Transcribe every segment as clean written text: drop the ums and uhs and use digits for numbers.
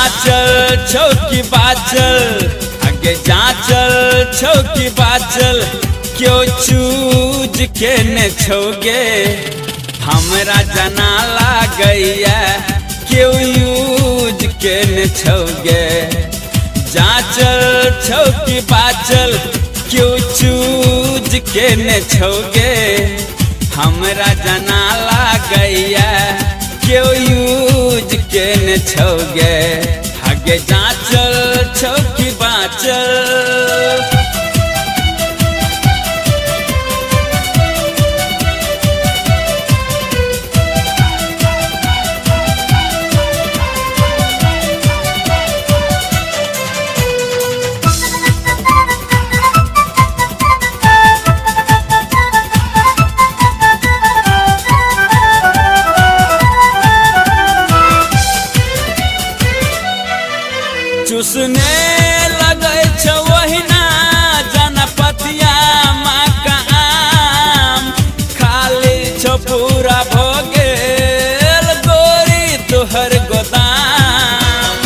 जाचल छौकी बाचल आगे जाचल छौकी बाचल क्यों चूज के न छोगे हमरा जनाला गैया क्यों यूज के न छोगे जाचल छौकी बाचल क्यों चूज के न छोगे हमरा जनाला गैया क्यों यूज के न छोगे आगे जाचल छौकी बाचल। चूसने लगे वहीना जनपतिया माँ का आम खाली छो पूरा भोगेल गोरी तुहर गोदाम।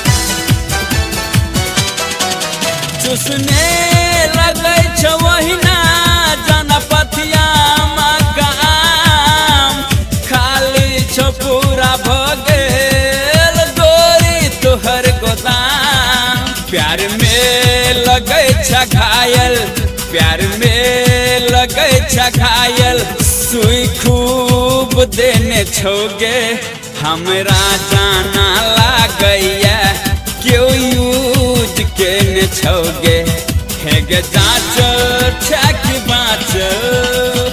चूसने लगे वहीना जनपतिया माँ का आम खाली छो पूरा भोगेल गोरी तुहर गोदाम। प्यार में लगे घायल प्यार में लगे घायल सुई खूब देने छोगे हमरा जाना लागैया क्यों यूज के न छोगे हेगे जाचल छाकी बाचल।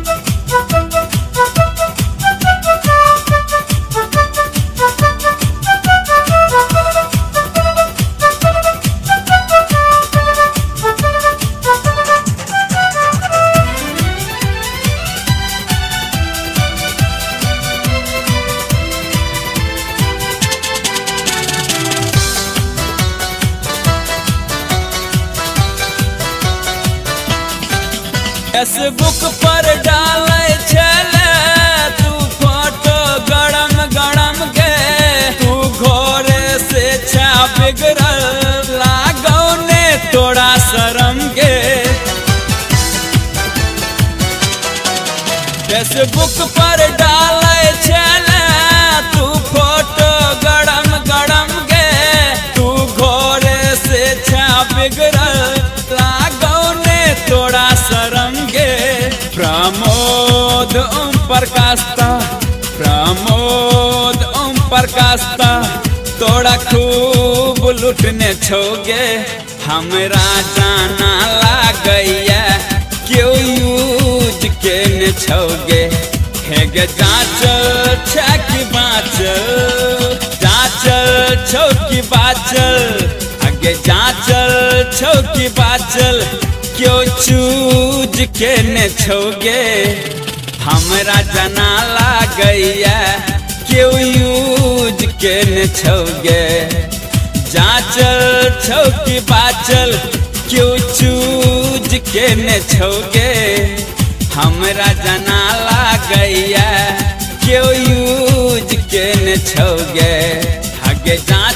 फेसबुक पर डाले छले तू फोटो गरम गरम गे तू घोरे से छा बिगड़ल लागौ ने तोड़ा शरम गे। फेसबुक पर डाले छले तू फोटो गरम गरम गे तू घोरे से छा बिगड़ल लागौ ने तोड़ा शरम गे। प्रमोद ओम प्रकाशता तोड़ा खूब लुटने छोगे हमरा जाना लागैया क्यों यूज के न छोगे हेगे जाचल छाकी बाचल। जाचल छौकी बाचल आगे जाचल छौकी बाचल क्यों चूज के न छोगे हमरा जनाला गैया क्यों यूज के न छोगे जाचल छौकी बाचल क्यों चूज के न छोगे हमरा जनाला गैया क्यों यूज के न छोगे आगे